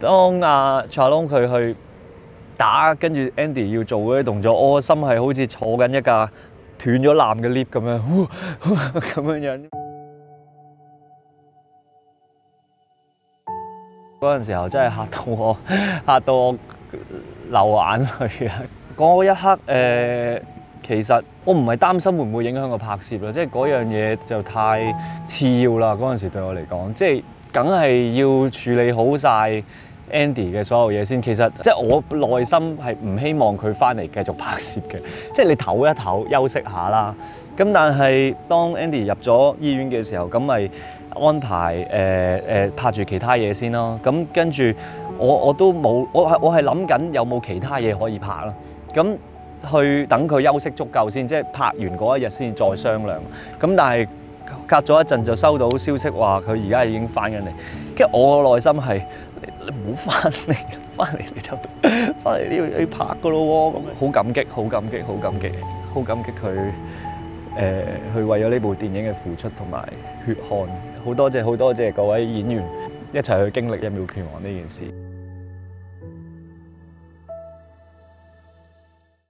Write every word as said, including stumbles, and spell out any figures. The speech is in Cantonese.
當阿 Chalon 佢去打，跟住 Andy 要做嗰啲動作，我個心係好似坐緊一架斷咗纜嘅 lift 咁樣，咁樣樣。嗰陣時候真係嚇到我，嚇到我流眼淚啊！嗰一刻誒、呃，其實我唔係擔心會唔會影響個拍攝啦，即係嗰樣嘢就太次要啦。嗰陣時對我嚟講，即係梗係要處理好晒 Andy 嘅所有嘢先。其實即係我內心係唔希望佢翻嚟繼續拍攝嘅，即係你唞一唞，休息下啦。咁但係當 Andy 入咗醫院嘅時候，咁咪安排誒誒、呃呃、拍住其他嘢先咯。咁跟住我我都冇，我係我係諗緊有冇其他嘢可以拍啦。咁去等佢休息足夠先，即係拍完嗰一日先再商量。咁但係隔咗一陣就收到消息話佢而家已經翻緊嚟，跟住我個內心係你唔好翻嚟，翻嚟你就翻嚟呢度要拍噶咯喎。咁好感激，好感激，好感激，好感激佢。誒，佢為咗呢部電影嘅付出同埋血汗，好多謝好多謝各位演員一齊去經歷一秒拳王呢件事。